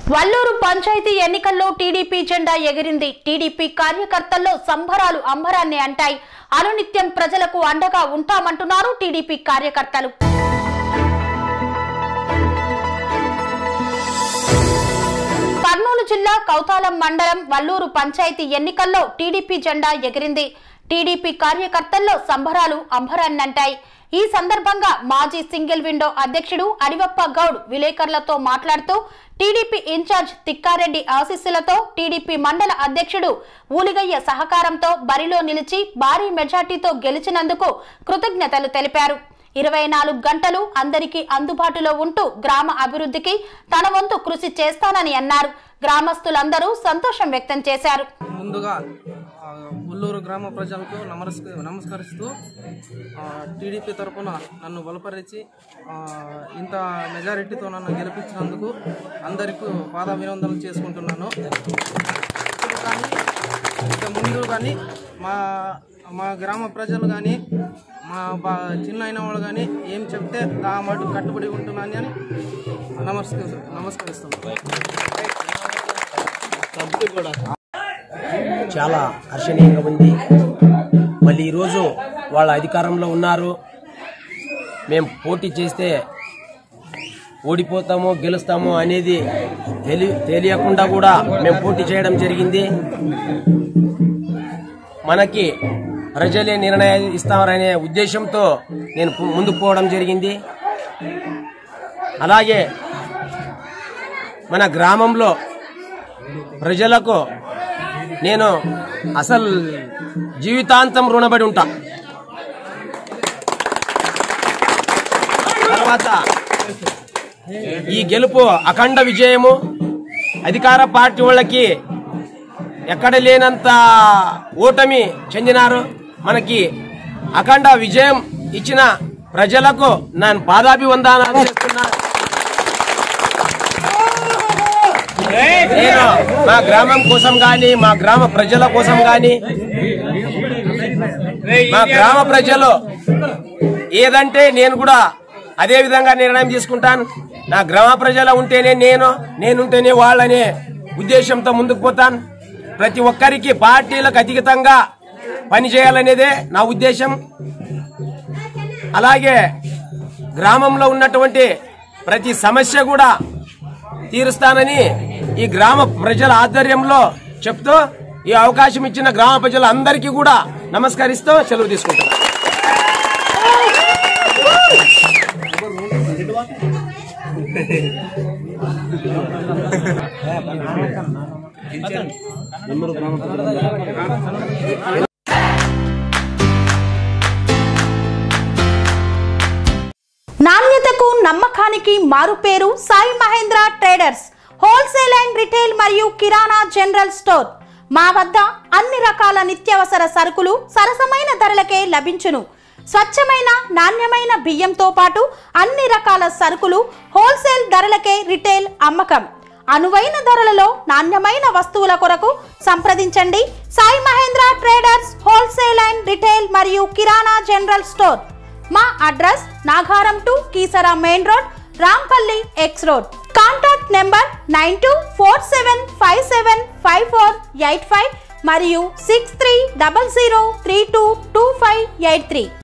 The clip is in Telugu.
వల్లూరు పంచాయతీ ఎన్నికల్లో టీడీపీ జెండా ఎగిరింది. టీడీపీ కార్యకర్తల్లో సంబరాలు అంబరాన్ని అంటాయి. అనునిత్యం ప్రజలకు అండగా ఉంటామంటున్నారు టీడీపీ కార్యకర్తలు. కర్నూలు జిల్లా కౌతాలం మండలం వల్లూరు పంచాయతీ ఎన్నికల్లో టీడీపీ జెండా ఎగిరింది. టీడీపీ కార్యకర్తల్లో సంబరాలు అంబరాన్నంటాయి. ఈ సందర్భంగా మాజీ సింగిల్ విండో అధ్యక్షుడు అడివప్ప గౌడ్ విలేకరులతో మాట్లాడుతూ టీడీపీ ఇన్ఛార్జ్ తిక్కారెడ్డి ఆశీస్సులతో టీడీపీ మండల అధ్యక్షుడు ఊలిగయ్య సహకారంతో బరిలో నిలిచి భారీ మెజార్టీతో గెలిచినందుకు కృతజ్ఞతలు తెలిపారు. 24 గంటలు అందరికీ అందుబాటులో ఉంటూ గ్రామ అభివృద్ధికి తన వంతు కృషి చేస్తానని అన్నారు. గ్రామస్తులందరూ సంతోషం వ్యక్తం చేశారు. ముందుగా ఉల్లూరు గ్రామ ప్రజలకు నమస్కరిస్తూ టీడీపీ తరఫున నన్ను బలపరిచి ఇంత మెజారిటీతో నన్ను గెలిపించినందుకు అందరికీ పాదాభివందనలు చేసుకుంటున్నాను. కానీ ఇంకా ముందు కానీ మా గ్రామ ప్రజలు కానీ మా చిన్న అయిన వాళ్ళు కానీ ఏం చెప్తే ఆ మాట కట్టుబడి ఉంటున్నాను అని నమస్కరిస్తున్నాను. చాలా హర్షణీయంగా ఉంది. మళ్ళీ ఈరోజు వాళ్ళ అధికారంలో ఉన్నారు. మేము పోటీ చేస్తే ఓడిపోతాము గెలుస్తాము అనేది తెలియకుండా కూడా మేము పోటీ చేయడం జరిగింది. మనకి ప్రజలే నిర్ణయం ఇస్తారనే ఉద్దేశంతో నేను ముందుకు పోవడం జరిగింది. అలాగే మన గ్రామంలో ప్రజలకు నేను అసలు జీవితాంతం రుణపడి ఉంటా. తర్వాత ఈ గెలుపు అఖండ విజయము. అధికార పార్టీ వాళ్ళకి ఎక్కడ లేనంత ఓటమి చెందినారు. మనకి అఖండ విజయం ఇచ్చిన ప్రజలకు నేను పాదాభివందనాలు చేస్తున్నా. నేను మా గ్రామం కోసం గాని మా గ్రామ ప్రజల కోసం గాని మా గ్రామ ప్రజలు ఏదంటే నేను కూడా అదే విధంగా నిర్ణయం తీసుకుంటాను. నా గ్రామ ప్రజలు ఉంటేనే నేనుంటేనే వాళ్ళనే ఉద్దేశంతో ముందుకు పోతాను. ప్రతి ఒక్కరికి పార్టీలకు అతీతంగా పనిచేయాలనేదే నా ఉద్దేశం. అలాగే గ్రామంలో ఉన్నటువంటి ప్రతి సమస్య కూడా తీరుస్తానని ఈ గ్రామ ప్రజల ఆధ్వర్యంలో చెప్తూ ఈ అవకాశం ఇచ్చిన గ్రామ ప్రజలందరికీ కూడా నమస్కరిస్తూ సెలవు తీసుకుంటున్నాను. నాణ్యతకు నమ్మకానికి మారుపేరు Sai Mahendra traders wholesale and retail మరియు కిరాణా జనరల్ స్టోర్. మా వద్ద అన్ని రకాల నిత్యావసర సరుకులు సరసమైన ధరలకే లభించును. స్వచ్ఛమైన నాణ్యమైన బియ్యంతో పాటు అన్ని రకాల సరుకులు హోల్సేల్ ధరలకే రిటైల్ అమ్మకం. అనువైన ధరలలో నాణ్యమైన వస్తువుల కొరకు సంప్రదించండి. Sai Mahendra traders wholesale and retail మరియు కిరాణా జనరల్ స్టోర్. మా address Nagaram to Keesara main road, Rampalli X road. Contact number 9247575485 మరియు 6300322583.